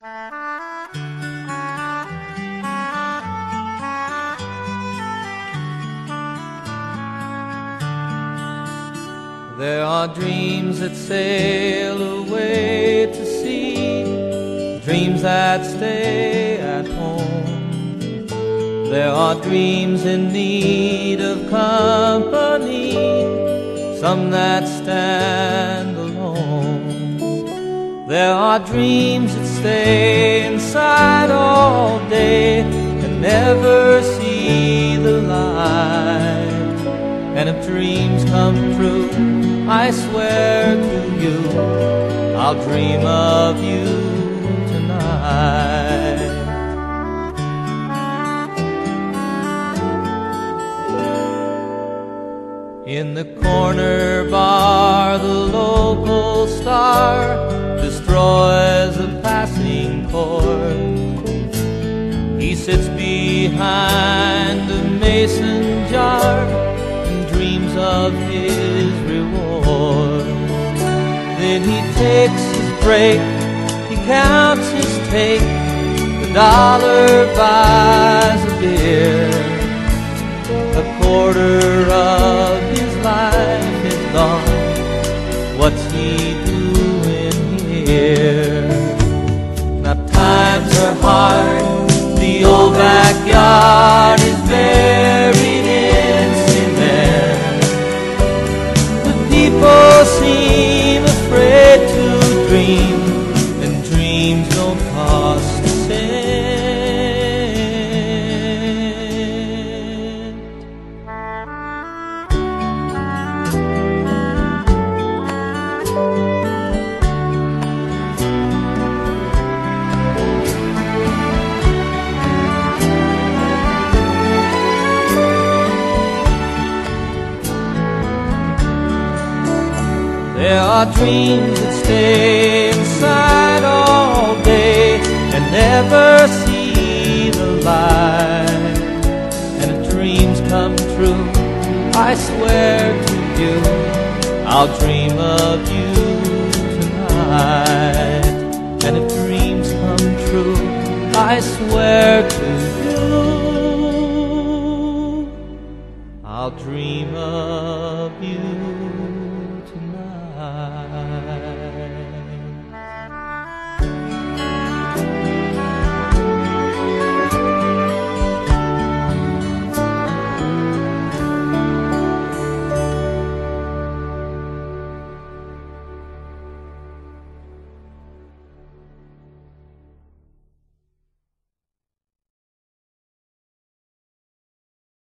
There are dreams that sail away to sea, dreams that stay at home. There are dreams in need of company, some that stand alone. There are dreams that stay inside all day and never see the light. And if dreams come true, I swear to you, I'll dream of you tonight. In the corner bar, the local star destroys a passing chord. He sits behind a mason jar and dreams of his reward. Then he takes his break, he counts his take, the dollar buys a beer. A quarter of his life is gone, what's he doing here? Now times are hard, the old backyard is buried in cement. The people seem afraid to dream, and dreams don't cost a cent. There are dreams that stay inside all day and never see the light. And if dreams come true, I swear to you, I'll dream of you tonight. And if dreams come true, I swear to